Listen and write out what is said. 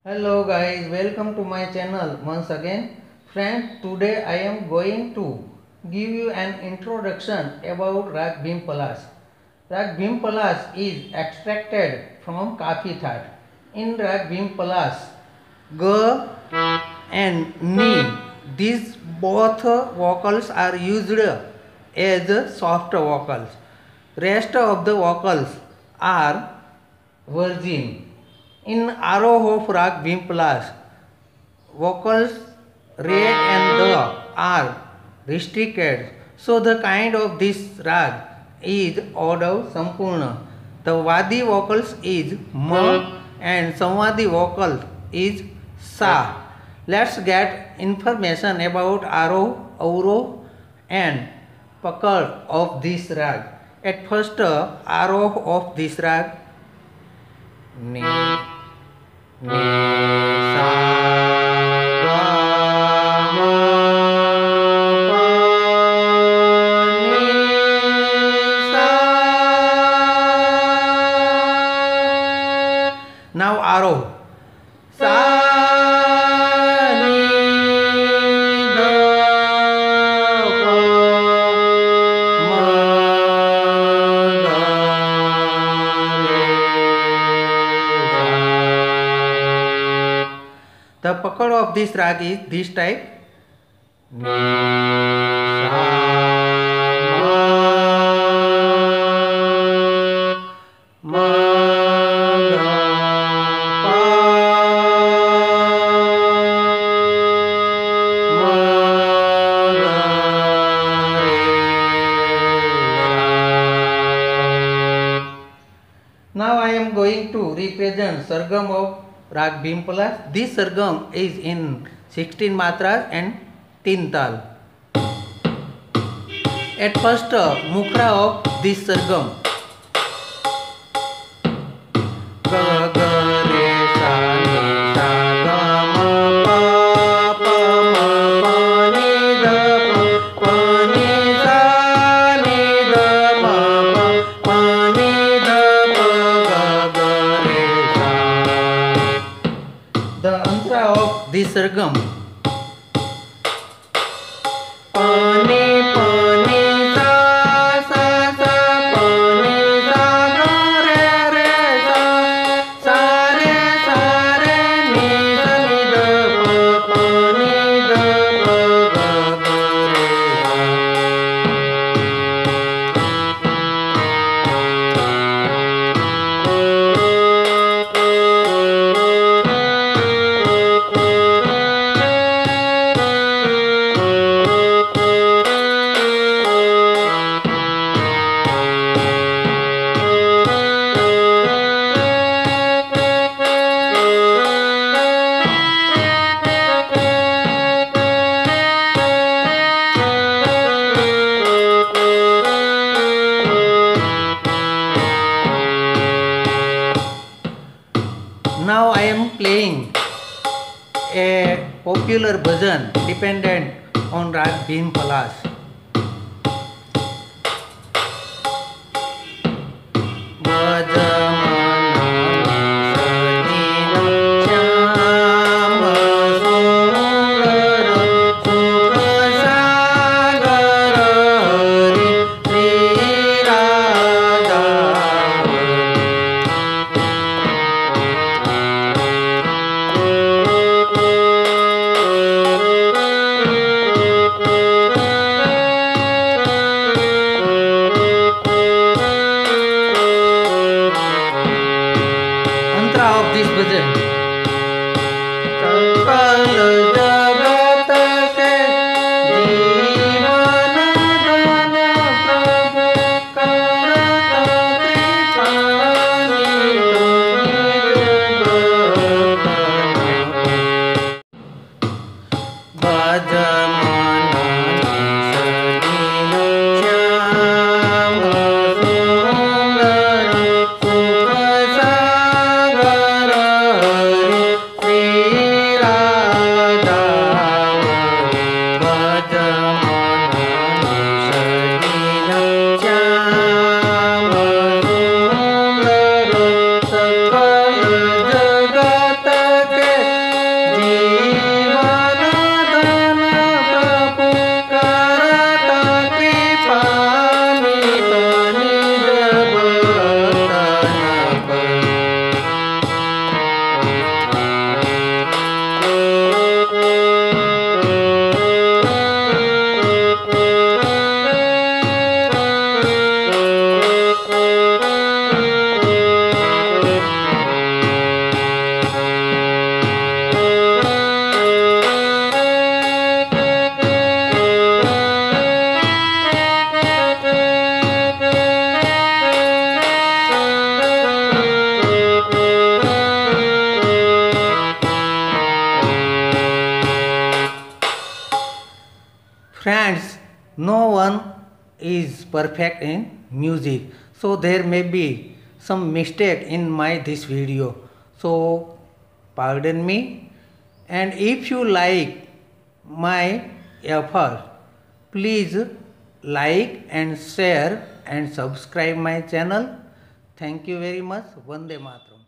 Hello guys, welcome to my channel once again. Friends, today I am going to give you an introduction about Rag Bhim Palas. Rag Bhim Palas is extracted from Kafi That. In Rag Bhim Palas, G and Ni, these both vocals are used as soft vocals. Rest of the vocals are virgin. In Aroh of Rag Bhim Palas, vocals Re and The are restricted. So the kind of this rag is Odav Sampurna. The Vadi vocals is Ma and Samvadi vocal is Sa. Let's get information about Aroh, Avroh and Pakad of this rag. At first, Aroh of this rag Ni, Ni, Sa, Ga, Ma, Pa, Ni, Sa. Now Aroh. Sa, Ni, Da, Pa, Ma, Da, Re, Sa. The pakad of this rag is this type. Ni, Sa, Ma, Ga, Pa, Ma, Ga, Re, Sa. Now I am going to represent Sargam of Rag Bhim Palas. This Sargam is in 16 matras and 3 tal. At first, Mukhra of this Sargam. Ga, ga, re, sa, ni, sa, ga, ma, pa, pa, ma, pa, ni, da, pa, ni, sa, ni, da, ma, pa, ni, da, pa, ga, re, sa. The antra of this sargam. Pa, ni, sa, sa, sa, pa, ni, sa, ga, re, sa, sa, re, ni, sa, ni, da, pa, ni, da, pa, ga, re, sa. Now I am playing a popular bhajan dependent on Rag Bhim Palas. Of this bhajan. Sakal jagat ke jeevan dhan prabhu karata tripani bhajamana सकल जगत के Friends, no one is perfect in music, so there may be some mistake in my this video. So pardon me. And if you like my effort, please like and share and subscribe my channel. Thank you very much. Vande Mataram.